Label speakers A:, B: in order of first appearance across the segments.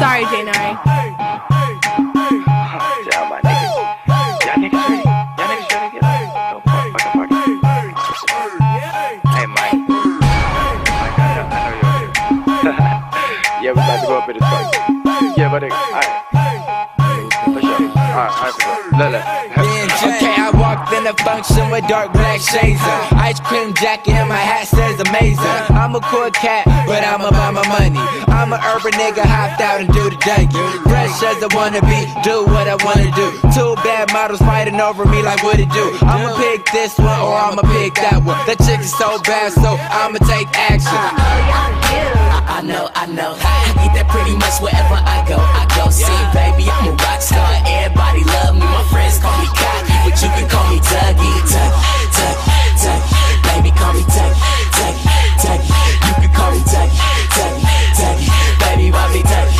A: Sorry, J9.
B: Tell my niggas. Y'all niggas ready? Y'all niggas ready to get like, go fucking party. Hey, Mike. Mike, I know you're here. Yeah, we about to go up in this party. Yeah, but alright. For sure. Alright, for sure. Look.
C: Okay, I walked in a function with dark black shades on. Ice cream jacket and my hat says amazing. I'm a cool cat, but I'm about my money. I'm an urban nigga, hopped out and do the Dougie. Fresh as I wanna be, do what I wanna do. Two bad models fighting over me like what it do. I'ma pick this one or I'ma pick that one. That chick is so bad, so I'ma take action.
D: I know, I get that pretty much wherever I go. See, baby, I'm a rock star. Everybody love me, my friends call me cocky, but you can call me Dougie. Dougie. Baby, call me Dougie. You can call me Dougie. Baby, why me Dougie.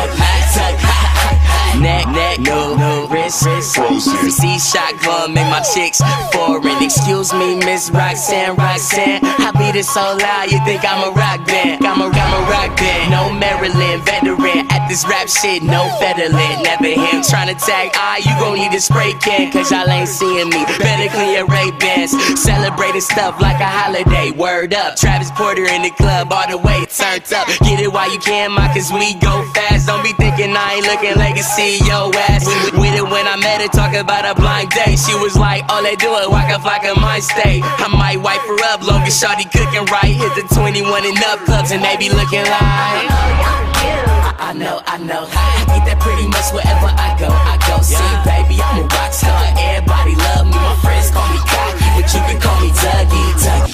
D: Neck, no wrist. See shot gun, make my chicks foreign. Excuse me, Miss Roxanne. I beat it so loud, you think I'm a rock band. I'm a rock band. No Maryland veteran at this rap shit, no Federland. Never him tryna tag you gon' need a spray can, cause y'all ain't seeing me. Better clear Ray-Bans, celebrating stuff like a holiday. Word up, Travis Porter in the club, all the way turned up. Get it while you can, cause we go fast. Don't be thinking I ain't looking like a CEO ass. With it when I met her, talk about a blind date. She was like, all they do is waka flocka my state. I might wipe her up, long as shawty cooking right. Hit the 21 and up clubs and they be looking like I know, I get that pretty much wherever I go. See, baby, I'm a rock star. Everybody love me, my friends call me cocky, but you can call me Dougie. Call me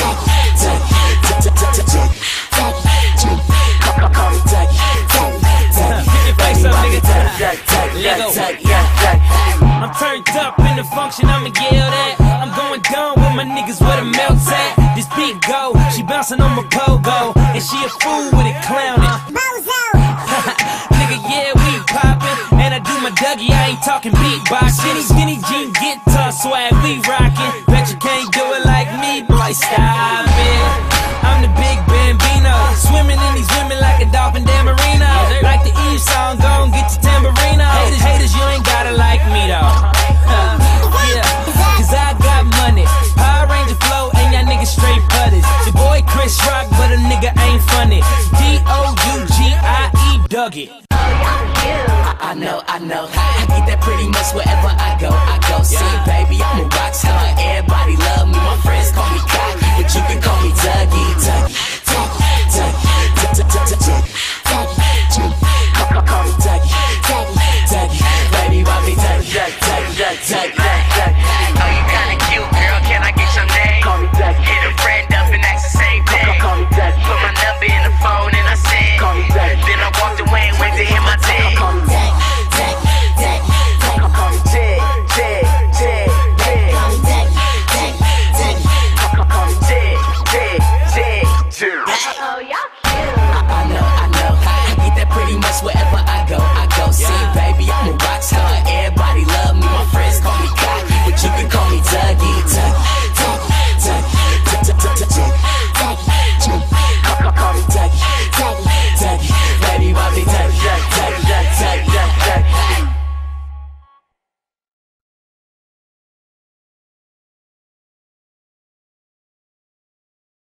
D: Dougie.
E: I'm turned up in the function, I'ma yell that. I'm going down with my niggas where the melt's at. This beat go, she bouncing on my pogo, and she a fool with it clowning. Nigga, yeah, we poppin', and I do my Dougie, I ain't talking beatbox. Skinny jean guitar swag, we rockin'. Bet you can't do it like me, boy, stop it. I'm the big Bambino, swimming in these women like a dolphin Dan Marino. Like the Eve song, gon' get your tambourino. Haters, you ain't gotta like me though. Yeah, cause I got money, Power Ranger flow, and y'all niggas straight butters. Your boy Chris Rock, but a nigga ain't funny. D-O-U-G-I-E, Dougie.
D: I know, I get that pretty much wherever I go. See, baby, I'm a rock star. Everybody love me, my friends call me cocky, but you can call me Dougie. Call me Dougie. Baby, why me Dougie? Oh, you kinda cute, girl, can I get your name? Call me Dougie. Hit a friend up and ask the same thing. Call me Dougie. Put my number in the phone and I said, call me Dougie. Then I walked away and went to hit my tag. Call me Dougie. I know, I get that pretty much wherever I go. See, baby, I'm a rock star.